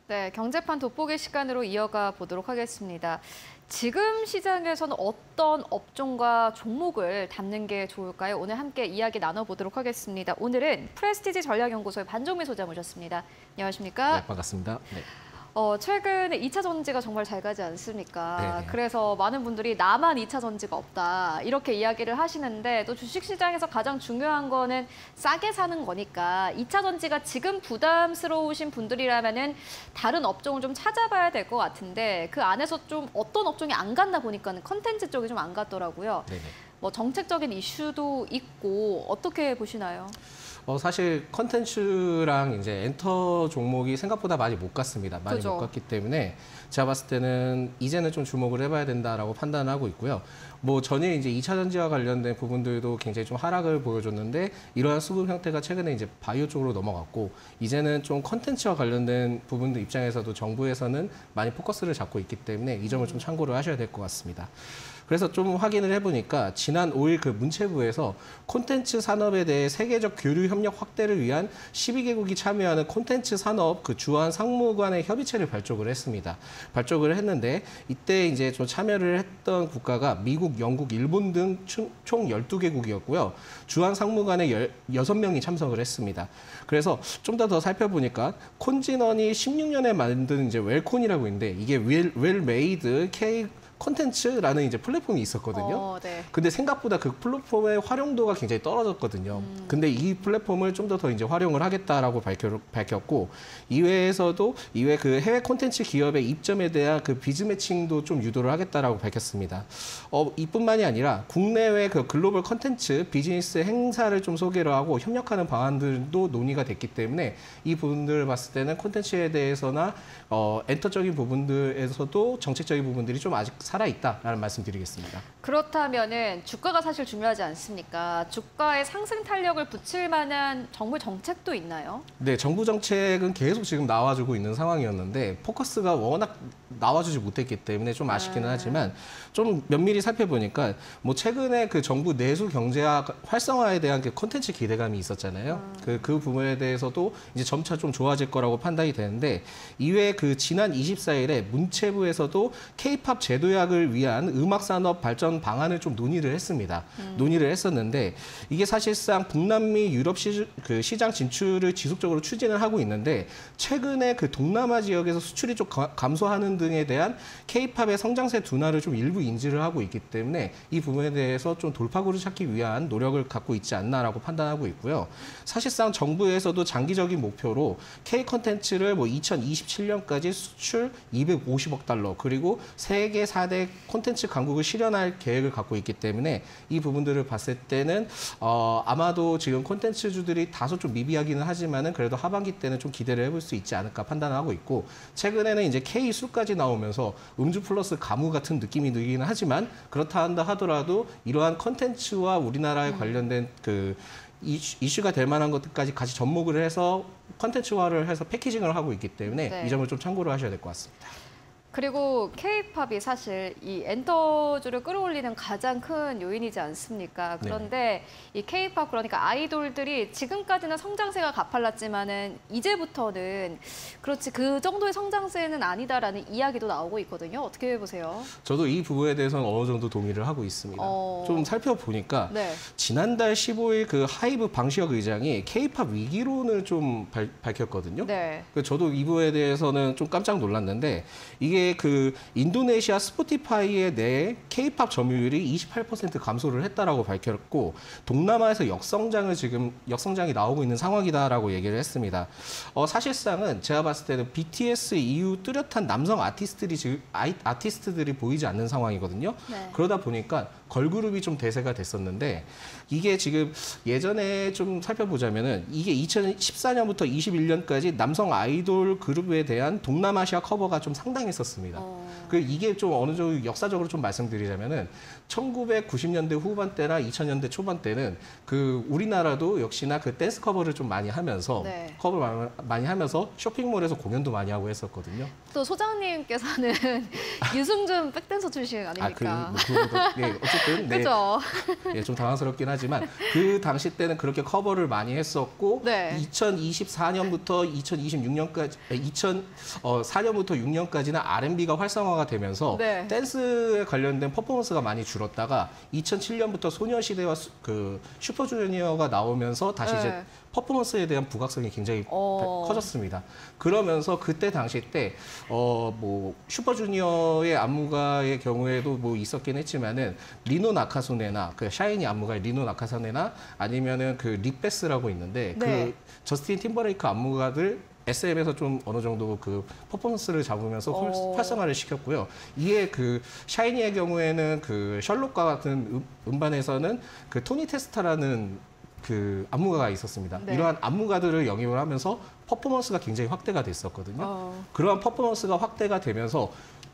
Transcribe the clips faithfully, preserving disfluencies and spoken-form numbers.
네, 경제판 돋보기 시간으로 이어가 보도록 하겠습니다. 지금 시장에서는 어떤 업종과 종목을 담는 게 좋을까요? 오늘 함께 이야기 나눠보도록 하겠습니다. 오늘은 프레스티지 전략연구소의 반종민 소장 모셨습니다. 안녕하십니까? 네, 반갑습니다. 네. 어, 최근에 이 차 전지가 정말 잘 가지 않습니까? 네네. 그래서 많은 분들이 나만 이 차 전지가 없다 이렇게 이야기를 하시는데 또 주식시장에서 가장 중요한 거는 싸게 사는 거니까 이 차 전지가 지금 부담스러우신 분들이라면은 다른 업종을 좀 찾아봐야 될 것 같은데 그 안에서 좀 어떤 업종이 안 갔나 보니까는 컨텐츠 쪽이 좀 안 갔더라고요. 네네. 뭐 정책적인 이슈도 있고 어떻게 보시나요? 어, 사실 컨텐츠랑 이제 엔터 종목이 생각보다 많이 못 갔습니다. 많이 그죠. 못 갔기 때문에 제가 봤을 때는 이제는 좀 주목을 해봐야 된다라고 판단을 하고 있고요. 뭐 전일 이제 이 차 전지와 관련된 부분들도 굉장히 좀 하락을 보여줬는데 이러한 수급 형태가 최근에 이제 바이오 쪽으로 넘어갔고 이제는 좀 컨텐츠와 관련된 부분들 입장에서도 정부에서는 많이 포커스를 잡고 있기 때문에 이 점을 좀 참고를 하셔야 될 것 같습니다. 그래서 좀 확인을 해보니까 지난 오 일 그 문체부에서 콘텐츠 산업에 대해 세계적 교류 협력 확대를 위한 십이 개국이 참여하는 콘텐츠 산업 그 주한 상무관의 협의체를 발족을 했습니다. 발족을 했는데 이때 이제 좀 참여를 했던 국가가 미국, 영국, 일본 등 총 열두 개국이었고요. 주한 상무관에 여섯 명이 참석을 했습니다. 그래서 좀 더 더 살펴보니까 콘진원이 십육 년에 만든 이제 웰콘이라고 있는데 이게 웰, 웰메이드 K 콘텐츠라는 이제 플랫폼이 있었거든요. 어, 네. 근데 생각보다 그 플랫폼의 활용도가 굉장히 떨어졌거든요. 음. 근데 이 플랫폼을 좀 더 더 이제 활용을 하겠다라고 밝혀, 밝혔고 이외에서도 이외 그 해외 콘텐츠 기업의 입점에 대한 그 비즈 매칭도 좀 유도를 하겠다라고 밝혔습니다. 어, 이뿐만이 아니라 국내외 그 글로벌 콘텐츠 비즈니스 행사를 좀 소개를 하고 협력하는 방안들도 논의가 됐기 때문에 이 부분들을 봤을 때는 콘텐츠에 대해서나 어, 엔터적인 부분들에서도 정책적인 부분들이 좀 아직 살아있다라는 말씀드리겠습니다. 그렇다면은 주가가 사실 중요하지 않습니까? 주가에 상승 탄력을 붙일 만한 정부 정책도 있나요? 네, 정부 정책은 계속 지금 나와주고 있는 상황이었는데 포커스가 워낙 나와주지 못했기 때문에 좀 아쉽기는 하지만 좀 면밀히 살펴보니까 뭐 최근에 그 정부 내수 경제화 활성화에 대한 그 콘텐츠 기대감이 있었잖아요. 음. 그, 그 부분에 대해서도 이제 점차 좀 좋아질 거라고 판단이 되는데 이외에 그 지난 이십사 일에 문체부에서도 케이팝 제도약을 위한 음악산업 발전 방안을 좀 논의를 했습니다. 음. 논의를 했었는데 이게 사실상 북남미 유럽 시, 그 시장 진출을 지속적으로 추진을 하고 있는데 최근에 그 동남아 지역에서 수출이 좀 감소하는 등에 대한 케이팝의 성장세 둔화를 좀 일부 인지를 하고 있기 때문에 이 부분에 대해서 좀 돌파구를 찾기 위한 노력을 갖고 있지 않나라고 판단하고 있고요. 사실상 정부에서도 장기적인 목표로 K 콘텐츠를 뭐 이천이십칠 년까지 수출 이백오십억 달러 그리고 세계 사 대 콘텐츠 강국을 실현할 계획을 갖고 있기 때문에 이 부분들을 봤을 때는 어, 아마도 지금 콘텐츠주들이 다소 좀 미비하기는 하지만은 그래도 하반기 때는 좀 기대를 해볼 수 있지 않을까 판단하고 있고 최근에는 이제 K 수까지 나오면서 음주 플러스 가무 같은 느낌이 들기는 하지만 그렇다 한다 하더라도 이러한 콘텐츠와 우리나라에 음. 관련된 그 이슈, 이슈가 될 만한 것들까지 같이 접목을 해서 콘텐츠화를 해서 패키징을 하고 있기 때문에 네. 이 점을 좀 참고를 하셔야 될 것 같습니다. 그리고 K-팝이 사실 이 엔터주를 끌어올리는 가장 큰 요인이지 않습니까? 그런데 네. 이 K-팝 그러니까 아이돌들이 지금까지는 성장세가 가팔랐지만은 이제부터는 그렇지 그 정도의 성장세는 아니다라는 이야기도 나오고 있거든요. 어떻게 보세요? 저도 이 부분에 대해서는 어느 정도 동의를 하고 있습니다. 어... 좀 살펴보니까 네. 지난달 십오 일 그 하이브 방시혁 의장이 K-팝 위기론을 좀 발, 밝혔거든요. 네. 저도 이 부분에 대해서는 좀 깜짝 놀랐는데 이게 그 인도네시아 스포티파이에 내 K-팝 점유율이 이십팔 퍼센트 감소를 했다라고 밝혔고 동남아에서 역성장을 지금 역성장이 나오고 있는 상황이다라고 얘기를 했습니다. 어, 사실상은 제가 봤을 때는 비티에스 이후 뚜렷한 남성 아티스트들이 지금 아이, 아티스트들이 보이지 않는 상황이거든요. 네. 그러다 보니까 걸그룹이 좀 대세가 됐었는데 이게 지금 예전에 좀 살펴보자면은 이게 이천십사 년부터 이십일 년까지 남성 아이돌 그룹에 대한 동남아시아 커버가 좀 상당했었습니다. 어... 그 이게 좀 어느 정도 역사적으로 좀 말씀드리자면은 천구백구십 년대 후반대나 이천 년대 초반때는 그 우리나라도 역시나 그 댄스 커버를 좀 많이 하면서 네. 커버를 많이 하면서 쇼핑몰에서 공연도 많이 하고 했었거든요. 또 소장님께서는 유승준 백댄서 출신 아닙니까? 아, 그, 뭐, 그거보다, 네, 어쨌든 네, 그죠? 네, 좀 당황스럽긴 하지만 그 당시 때는 그렇게 커버를 많이 했었고 네. 이천이십사 년부터 이천이십육 년까지 이천사 년부터 육 년까지는 알앤비가 활성화가 되면서 네. 댄스에 관련된 퍼포먼스가 많이 줄었다가 이천칠 년부터 소녀시대와 수, 그 슈퍼주니어가 나오면서 다시 네. 이제 퍼포먼스에 대한 부각성이 굉장히 어. 커졌습니다. 그러면서 그때 당시 때 어 뭐 슈퍼주니어의 안무가의 경우에도 뭐 있었긴 했지만은 리노 나카소네나 그 샤이니 안무가의 리노 나카소네나 아니면은 그 릭베스라고 있는데 네. 그 저스틴 팀버레이크 안무가들 에스엠에서 좀 어느 정도 그 퍼포먼스를 잡으면서 활- 어. 활성화를 시켰고요. 이에 그 샤이니의 경우에는 그 셜록과 같은 음, 음반에서는 그 토니 테스타라는 그 안무가가 있었습니다. 네. 이러한 안무가들을 영입을 하면서 퍼포먼스가 굉장히 확대가 됐었거든요. 어. 그러한 퍼포먼스가 확대가 되면서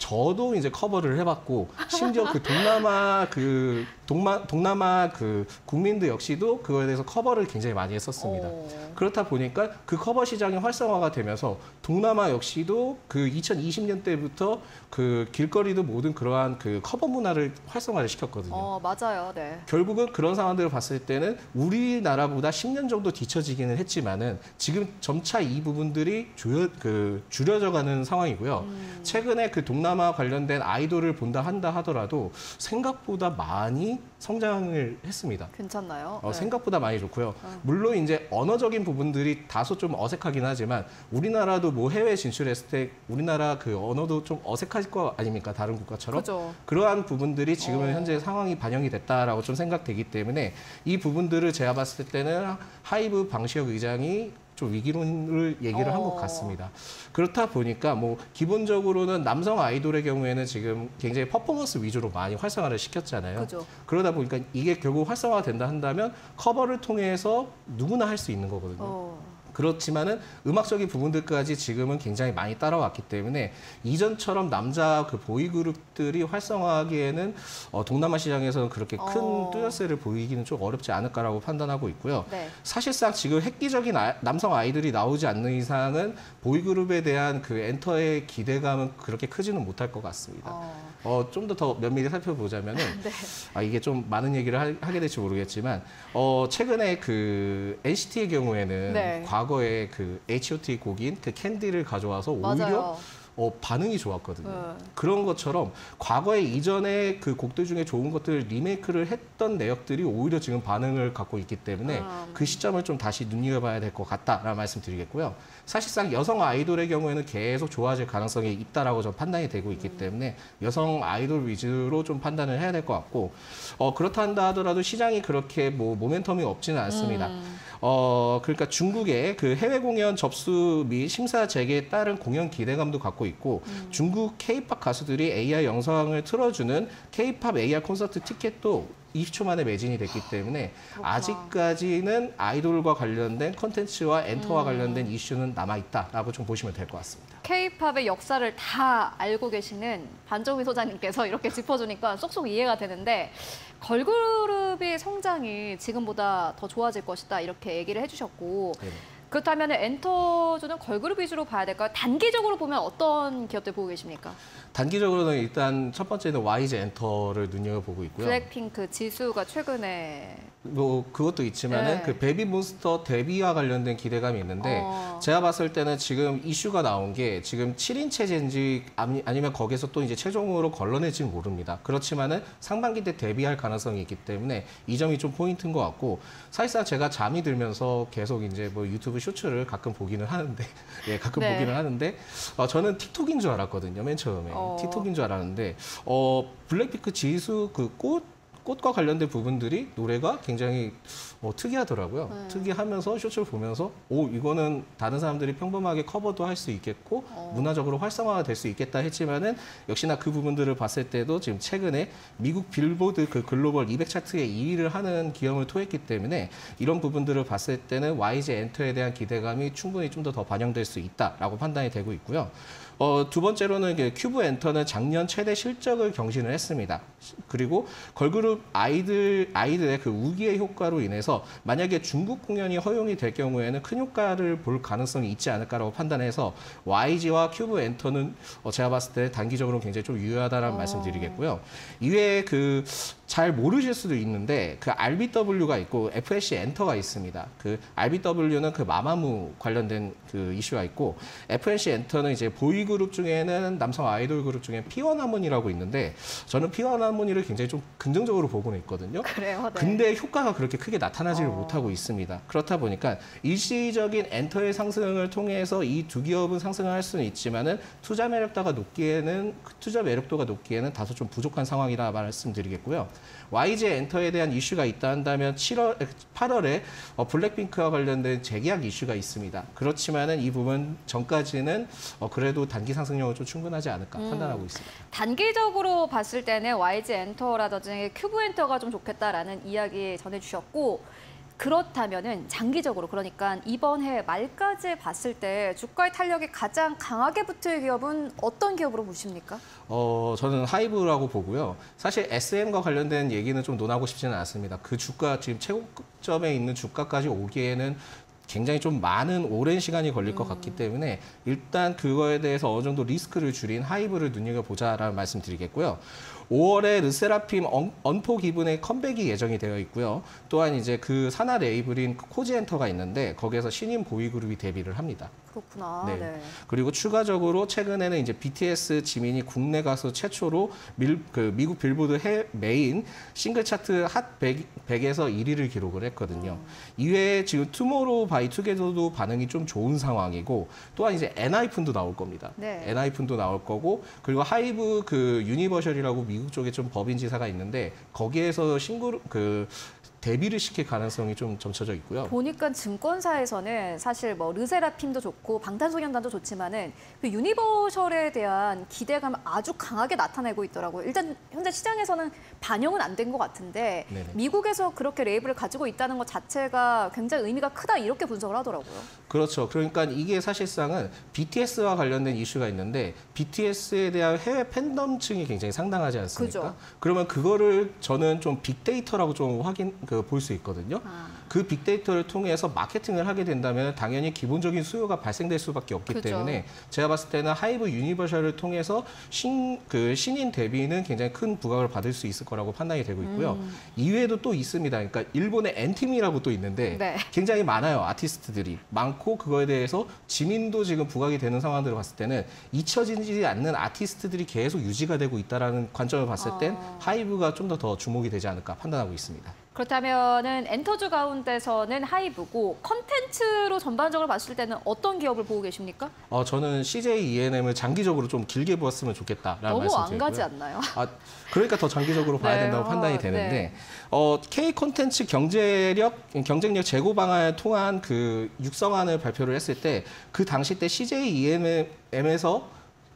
저도 이제 커버를 해봤고 심지어 그 동남아 그 동마, 동남아 그 국민들 역시도 그거에 대해서 커버를 굉장히 많이 했었습니다. 어. 그렇다 보니까 그 커버 시장이 활성화가 되면서 동남아 역시도 그 이천이십 년대부터 그 길거리도 모든 그러한 그 커버 문화를 활성화를 시켰거든요. 어, 맞아요. 네. 결국은 그런 상황들을 봤을 때는 우리나라보다 십 년 정도 뒤처지기는 했지만은 지금 점차 이 부분들이 줄여, 그 줄여져가는 상황이고요. 음. 최근에 그 동남아 관련된 아이돌을 본다 한다 하더라도 생각보다 많이 성장을 했습니다. 괜찮나요? 어, 네. 생각보다 많이 좋고요. 물론 이제 언어적인 부분들이 다소 좀 어색하긴 하지만 우리나라도 뭐 해외 진출했을 때 우리나라 그 언어도 좀 어색할 거 아닙니까? 다른 국가처럼. 그죠. 그러한 부분들이 지금은 어. 현재 상황이 반영이 됐다라고 좀 생각되기 때문에 이 부분들을 제가 봤을 때는 하이브 방시혁 의장이 좀 위기론을 얘기를 한 것 어. 같습니다. 그렇다 보니까 뭐 기본적으로는 남성 아이돌의 경우에는 지금 굉장히 퍼포먼스 위주로 많이 활성화를 시켰잖아요. 그죠. 그러다 보니까 이게 결국 활성화가 된다 한다면 커버를 통해서 누구나 할 수 있는 거거든요. 어. 그렇지만은 음악적인 부분들까지 지금은 굉장히 많이 따라왔기 때문에 이전처럼 남자 그 보이 그룹들이 활성화하기에는 어, 동남아 시장에서는 그렇게 큰 어. 뚜렷세를 보이기는 좀 어렵지 않을까라고 판단하고 있고요. 네. 사실상 지금 획기적인 아- 남성 아이돌이 나오지 않는 이상은 보이 그룹에 대한 그 엔터의 기대감은 그렇게 크지는 못할 것 같습니다. 어. 어, 좀 더 더 면밀히 살펴보자면은 네. 아, 이게 좀 많은 얘기를 하, 하게 될지 모르겠지만 어, 최근에 그 엔시티의 경우에는 네. 과거에 그 에이치 오 티 곡인 그 캔디를 가져와서 오히려 맞아요. 어, 반응이 좋았거든요. 네. 그런 것처럼 과거에 이전에 그 곡들 중에 좋은 것들을 리메이크를 했던 내역들이 오히려 지금 반응을 갖고 있기 때문에 음. 그 시점을 좀 다시 눈여겨봐야 될 것 같다라는 말씀 드리겠고요. 사실상 여성 아이돌의 경우에는 계속 좋아질 가능성이 있다라고 좀 판단이 되고 있기 음. 때문에 여성 아이돌 위주로 좀 판단을 해야 될 것 같고 어, 그렇다 한다 하더라도 시장이 그렇게 뭐 모멘텀이 없지는 않습니다. 음. 어, 그러니까 중국의 그 해외 공연 접수 및 심사 재개에 따른 공연 기대감도 갖고 있고 음. 중국 케이팝 가수들이 에이아이 영상을 틀어주는 케이팝 에이아이 콘서트 티켓도 이십 초 만에 매진이 됐기 때문에 그렇구나. 아직까지는 아이돌과 관련된 컨텐츠와 엔터와 음. 관련된 이슈는 남아있다라고 좀 보시면 될 것 같습니다. K-팝의 역사를 다 알고 계시는 반정희 소장님께서 이렇게 짚어주니까 쏙쏙 이해가 되는데 걸그룹의 성장이 지금보다 더 좋아질 것이다 이렇게 얘기를 해주셨고 네네. 그렇다면 엔터주는 걸그룹 위주로 봐야 될까요? 단기적으로 보면 어떤 기업들 보고 계십니까? 단기적으로는 일단 첫 번째는 와이지 엔터를 눈여겨보고 있고요. 블랙핑크, 지수가 최근에 뭐 그것도 있지만은 네. 그 베이비몬스터 데뷔와 관련된 기대감이 있는데 어. 제가 봤을 때는 지금 이슈가 나온 게 지금 칠 인 체제인지 아니, 아니면 거기서 또 이제 최종으로 걸러낼지는 모릅니다. 그렇지만은 상반기 때 데뷔할 가능성이 있기 때문에 이 점이 좀 포인트인 것 같고 사실상 제가 잠이 들면서 계속 이제 뭐 유튜브 쇼츠를 가끔 보기는 하는데 예 가끔 네. 보기는 하는데 어, 저는 틱톡인 줄 알았거든요 맨 처음에 어. 틱톡인 줄 알았는데 어 블랙핑크 지수 그꽃 꽃과 관련된 부분들이 노래가 굉장히 어, 특이하더라고요. 네. 특이하면서 쇼츠를 보면서 오 이거는 다른 사람들이 평범하게 커버도 할 수 있겠고 어. 문화적으로 활성화가 될 수 있겠다 했지만은 역시나 그 부분들을 봤을 때도 지금 최근에 미국 빌보드 그 글로벌 이백 차트에 이 위를 하는 기염을 토했기 때문에 이런 부분들을 봤을 때는 와이지 엔터에 대한 기대감이 충분히 좀 더 더 반영될 수 있다라고 판단이 되고 있고요. 어, 두 번째로는 이게 큐브 엔터는 작년 최대 실적을 경신을 했습니다. 그리고 걸그룹 아이들, 아이들의 그 우기의 효과로 인해서 만약에 중국 공연이 허용이 될 경우에는 큰 효과를 볼 가능성이 있지 않을까라고 판단해서 와이지와 큐브 엔터는 어, 제가 봤을 때 단기적으로 굉장히 좀 유효하다는 어. 말씀드리겠고요. 이외에 그 잘 모르실 수도 있는데 그 알비더블유가 있고 에프에스씨 엔터가 있습니다. 그 알비더블유는 그 마마무 관련된 그 이슈가 있고 에프에스씨 엔터는 이제 보이그룹 중에는 남성 아이돌 그룹 중에 피원 하모니라고 있는데 저는 피원 하모니를 굉장히 좀 긍정적으로 보고는 있거든요. 그래요. 네. 근데 효과가 그렇게 크게 나타나지를 어. 못하고 있습니다. 그렇다 보니까 일시적인 엔터의 상승을 통해서 이 두 기업은 상승을 할 수는 있지만은 투자 매력도가 높기에는 투자 매력도가 높기에는 다소 좀 부족한 상황이라 말씀드리겠고요. 와이지 엔터에 대한 이슈가 있다 한다면 칠월, 팔월에 어, 블랙핑크와 관련된 재계약 이슈가 있습니다. 그렇지만은 이 부분 전까지는 어, 그래도 단기 상승력은 좀 충분하지 않을까 음. 판단하고 있습니다. 단기적으로 봤을 때는 와이지 엔터라든지 큐브 엔터가 좀 좋겠다라는 이야기 전해주셨고 그렇다면은 장기적으로 그러니까 이번 해 말까지 봤을 때 주가의 탄력이 가장 강하게 붙을 기업은 어떤 기업으로 보십니까? 어, 저는 하이브라고 보고요. 사실 에스엠과 관련된 얘기는 좀 논하고 싶지는 않습니다. 그 주가 지금 최고점에 있는 주가까지 오기에는 굉장히 좀 많은 오랜 시간이 걸릴 것 같기 때문에 일단 그거에 대해서 어느 정도 리스크를 줄인 하이브를 눈여겨보자라는 말씀드리겠고요. 오월에 르세라핌 언포 기분의 컴백이 예정이 되어 있고요. 또한 이제 그 산하 레이블인 코지엔터가 있는데 거기에서 신인 보이그룹이 데뷔를 합니다. 그렇구나. 네. 네. 그리고 추가적으로 최근에는 이제 비티에스 지민이 국내 가수 최초로 밀, 그 미국 빌보드 해 메인 싱글 차트 핫 백, 백에서 일 위를 기록을 했거든요. 음. 이외에 지금 투모로우 바이 투게더도 반응이 좀 좋은 상황이고 또한 이제 엔하이픈도 나올 겁니다. 네. 엔하이픈도 나올 거고 그리고 하이브 그 유니버셜이라고 미국 쪽에 좀 법인지사가 있는데 거기에서 신고 그 데뷔를 시킬 가능성이 좀 점쳐져 있고요. 보니까 증권사에서는 사실 뭐 르세라핌도 좋고 방탄소년단도 좋지만은 그 유니버셜에 대한 기대감을 아주 강하게 나타내고 있더라고요. 일단 현재 시장에서는 반영은 안 된 것 같은데 네네. 미국에서 그렇게 레이블을 가지고 있다는 것 자체가 굉장히 의미가 크다 이렇게 분석을 하더라고요. 그렇죠. 그러니까 이게 사실상은 비티에스와 관련된 이슈가 있는데 비티에스에 대한 해외 팬덤층이 굉장히 상당하지 않습니까? 그죠. 그러면 그거를 저는 좀 빅데이터라고 좀 확인 그 볼 수 있거든요. 아. 그 빅데이터를 통해서 마케팅을 하게 된다면 당연히 기본적인 수요가 발생될 수밖에 없기 그죠. 때문에 제가 봤을 때는 하이브 유니버셜을 통해서 신, 그 신인 데뷔는 굉장히 큰 부각을 받을 수 있을 거라고 판단이 되고 있고요. 음. 이외에도 또 있습니다. 그러니까 일본의 엔팀이라고 또 있는데 네. 굉장히 많아요. 아티스트들이 많고 그거에 대해서 지민도 지금 부각이 되는 상황들을 봤을 때는 잊혀지지 않는 아티스트들이 계속 유지가 되고 있다는 관점을 봤을 땐 아. 하이브가 좀 더 더 주목이 되지 않을까 판단하고 있습니다. 그렇다면은 엔터주 가운데서는 하이브고 컨텐츠로 전반적으로 봤을 때는 어떤 기업을 보고 계십니까? 어, 저는 씨제이 이엔엠을 장기적으로 좀 길게 보았으면 좋겠다라는 너무 말씀 안 드리고요. 가지 않나요? 아, 그러니까 더 장기적으로 봐야 네, 된다고 어, 판단이 되는데 네. 어, K 콘텐츠 경제력 경쟁력 제고 방안을 통한 그 육성안을 발표를 했을 때 그 당시 때 씨제이 이엔엠에서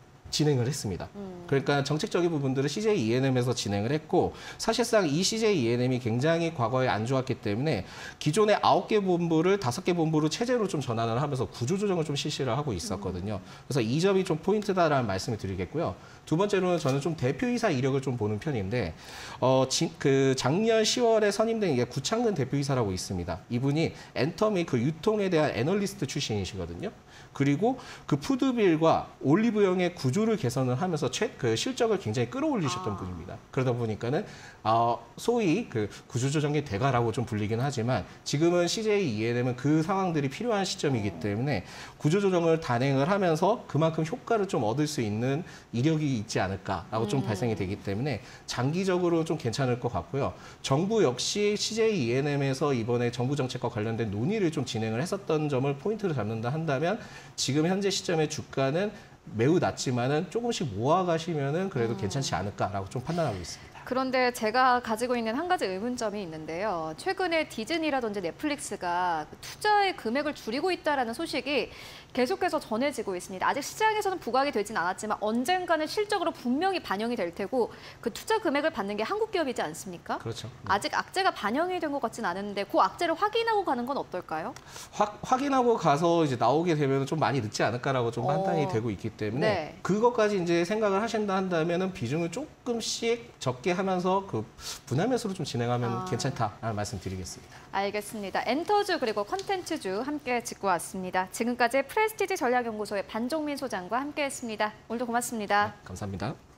진행을 했습니다. 음. 그러니까 정책적인 부분들을 씨제이 이엔엠에서 진행을 했고 사실상 이 씨제이 이엔엠이 굉장히 과거에 안 좋았기 때문에 기존의 아홉 개 본부를 다섯 개 본부로 체제로 좀 전환을 하면서 구조조정을 좀 실시를 하고 있었거든요. 그래서 이 점이 좀 포인트다라는 말씀을 드리겠고요. 두 번째로는 저는 좀 대표이사 이력을 좀 보는 편인데 어, 지, 그 작년 시월에 선임된 이게 구창근 대표이사라고 있습니다. 이분이 엔터미 그 유통에 대한 애널리스트 출신이시거든요. 그리고 그 푸드빌과 올리브영의 구조를 개선을 하면서 최, 그 실적을 굉장히 끌어올리셨던 아. 분입니다. 그러다 보니까는 어, 소위 그 구조조정의 대가라고 좀 불리긴 하지만 지금은 씨제이 이엔엠은 그 상황들이 필요한 시점이기 때문에 구조조정을 단행을 하면서 그만큼 효과를 좀 얻을 수 있는 이력이 있지 않을까라고 좀 음. 발생이 되기 때문에 장기적으로 좀 괜찮을 것 같고요. 정부 역시 씨제이 이엔엠에서 이번에 정부 정책과 관련된 논의를 좀 진행을 했었던 점을 포인트로 잡는다 한다면 지금 현재 시점의 주가는 매우 낮지만은 조금씩 모아가시면은 그래도 음. 괜찮지 않을까라고 좀 판단하고 있습니다. 그런데 제가 가지고 있는 한 가지 의문점이 있는데요. 최근에 디즈니라든지 넷플릭스가 투자의 금액을 줄이고 있다는 소식이 계속해서 전해지고 있습니다. 아직 시장에서는 부각이 되진 않았지만 언젠가는 실적으로 분명히 반영이 될 테고 그 투자 금액을 받는 게 한국 기업이지 않습니까? 그렇죠. 네. 아직 악재가 반영이 된 것 같진 않은데 그 악재를 확인하고 가는 건 어떨까요? 확, 확인하고 가서 이제 나오게 되면 좀 많이 늦지 않을까라고 좀 판단이 어. 되고 있기 때문에 네. 그것까지 이제 생각을 하신다 한다면은 비중을 조금씩 적게 하면서 그 분할 매수로 좀 진행하면 아. 괜찮다라는 말씀드리겠습니다. 알겠습니다. 엔터주 그리고 컨텐츠주 함께 짚고 왔습니다. 지금까지 프레스티지 전략연구소의 반종민 소장과 함께했습니다. 오늘도 고맙습니다. 네, 감사합니다.